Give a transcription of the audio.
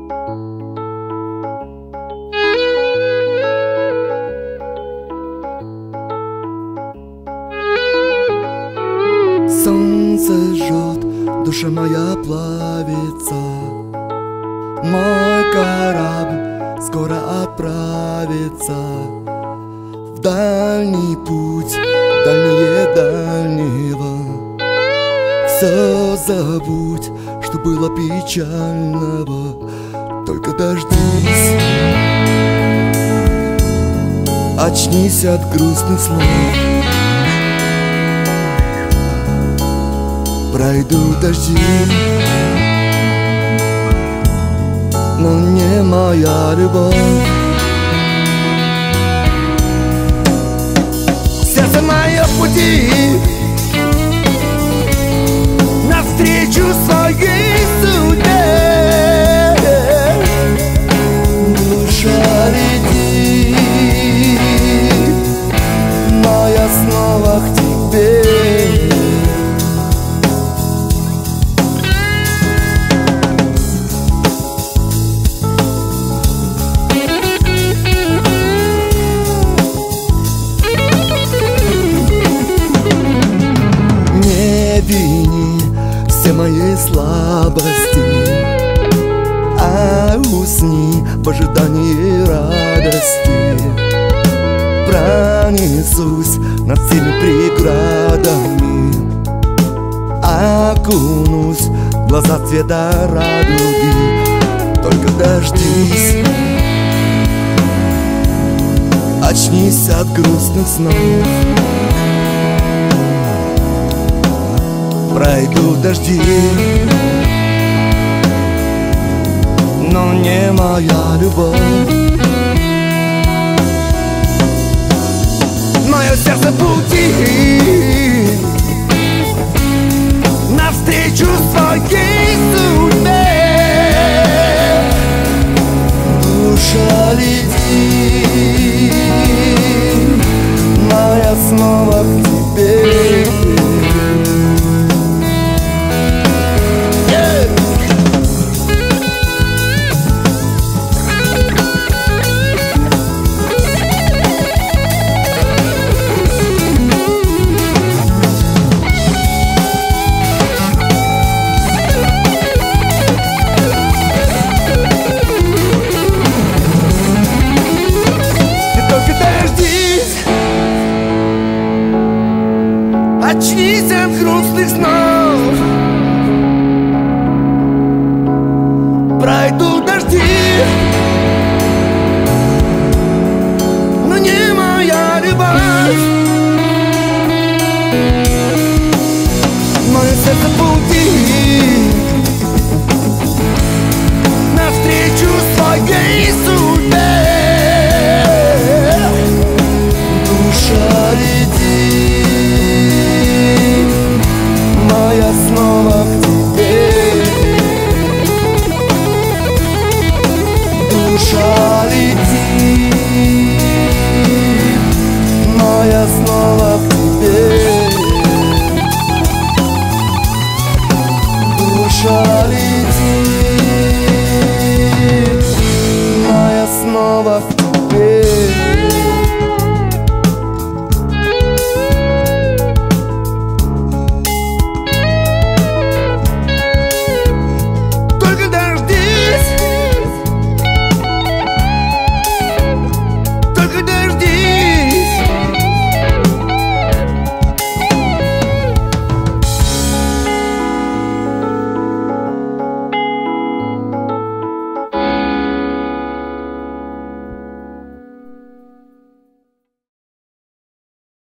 Солнце жжет, душа моя плавится. Мой корабль скоро отправится в дальний путь, дальнее дальнего. Все забудь, что было печального. Только дождись, очнись от грустных снов. Пройдут дожди, но не моя любовь. Сердце мое в пути, навстречу своей судьбе. Душа летит, моя снова к тебе. Вини все мои слабости, а усни в ожидании радости. Пронесусь над всеми преградами, окунусь в глаза цвета радуги. Только дождись, очнись от грустных снов. Пройдут дожди, но не моя любовь. Мое сердце в пути, навстречу своей судьбе. Душа летит, моя снова к тебе. Очнись от грустных снов. Пройдут дожди, но не моя любовь. Мое сердце